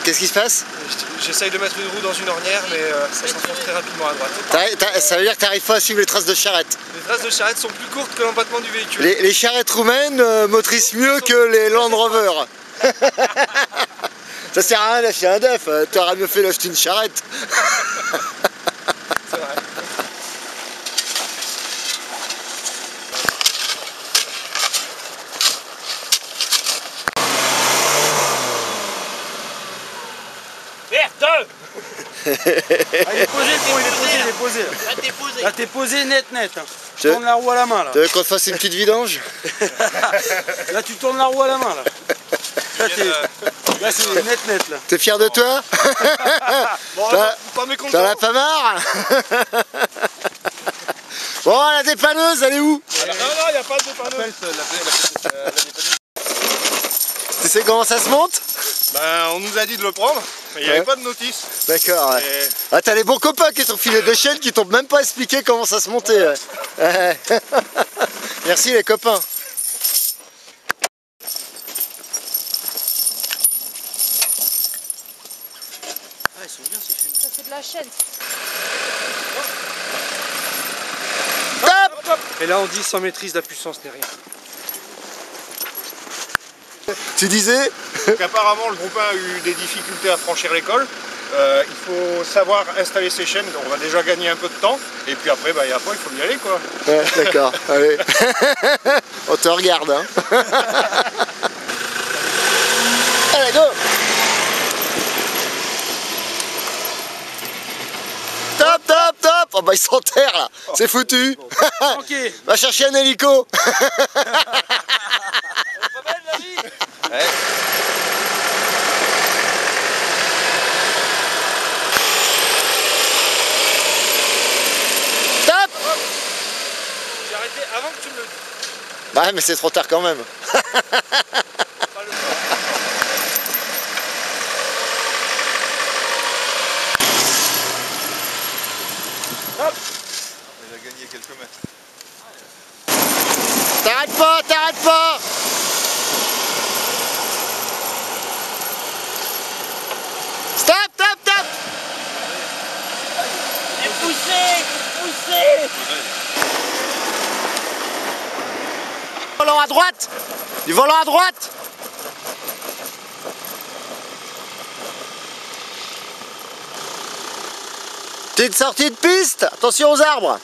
Qu'est-ce qui se passe? J'essaye de mettre une roue dans une ornière, mais ça s'enfonce très rapidement à droite. Ça veut dire que tu n'arrives pas à suivre les traces de charrette. Les traces de charrette sont plus courtes que l'empattement du véhicule. Les charrettes roumaines motrissent mieux que les Land Rover. Ça sert à rien d'acheter un DEF, t'aurais mieux fait d'acheter une charrette. C'est vrai. Merde! Ah, il est posé le pont, il est posé. Là t'es posé. Là t'es posé net. Hein. Tu tournes la roue à la main là. Tu veux qu'on te fasse une petite vidange? Là tu tournes la roue à la main là. Là c'est net là. T'es fier de toi? Bon, pas mécontent. T'en as pas marre? Bon, la dépanneuse, elle est où? Non, il n'y a pas de dépanneuse. Tu sais comment ça se monte? Ben, on nous a dit de le prendre, mais il n'y avait pas de notice. D'accord. Ouais. Et... Ah, t'as les bons copains qui t'ont filé des chaînes qui t'ont même pas expliqué comment ça se montait. Ouais. Merci les copains. Ah, ils sont bien ces chaînes. Ça c'est de la chaîne. Top! Et là on dit sans maîtrise la puissance n'est rien. Tu disais? Donc apparemment le groupe 1 a eu des difficultés à franchir l'école. Il faut savoir installer ces chaînes, on va déjà gagner un peu de temps. Et puis après, il faut y aller quoi. Ouais, d'accord, allez. On te regarde hein. Allez, go! Top! Oh bah ils s'enterrent là, c'est foutu. Ok. Va chercher un hélico. Ouais. Top! J'ai arrêté avant que tu me le dises. Bah mais c'est trop tard quand même. Pas le temps. Hop! Il a gagné quelques mètres. T'arrêtes pas! Stop! Et poussez! Volant à droite! Du volant à droite! Petite sortie de piste! Attention aux arbres!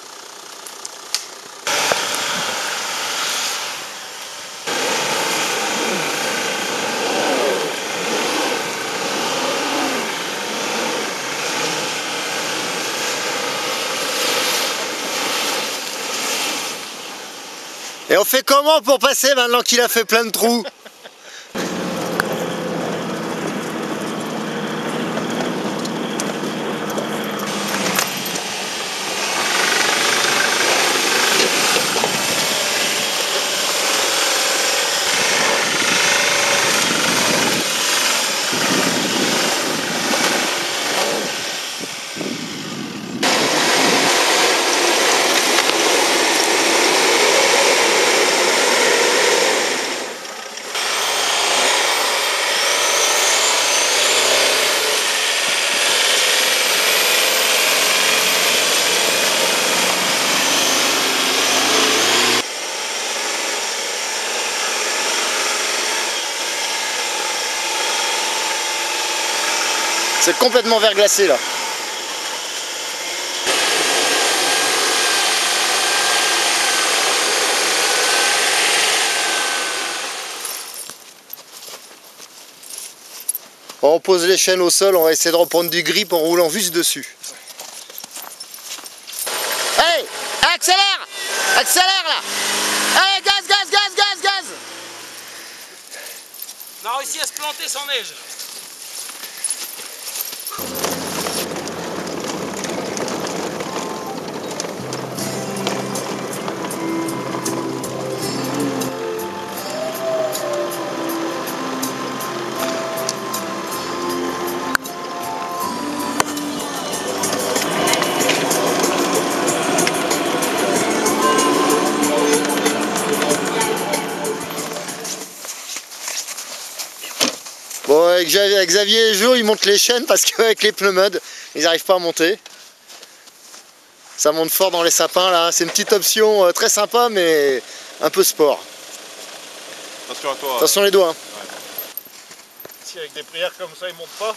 Et on fait comment pour passer maintenant qu'il a fait plein de trous? C'est complètement verglacé là. On pose les chaînes au sol, on va essayer de reprendre du grip en roulant juste dessus. Allez, accélère! Accélère là! Allez, gaz! On a réussi à se planter sans neige. Bon, avec Xavier et Jo, ils montent les chaînes parce qu'avec les pneus mud, ils n'arrivent pas à monter. Ça monte fort dans les sapins là. C'est une petite option très sympa, mais un peu sport. Attention à toi. Attention les doigts. Hein. Si avec des prières comme ça, ils montent pas.